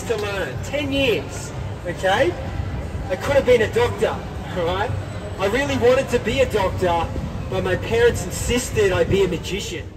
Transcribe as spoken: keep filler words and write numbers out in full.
to learn. Ten years, okay? I could have been a doctor, alright? I really wanted to be a doctor, but my parents insisted I be a magician.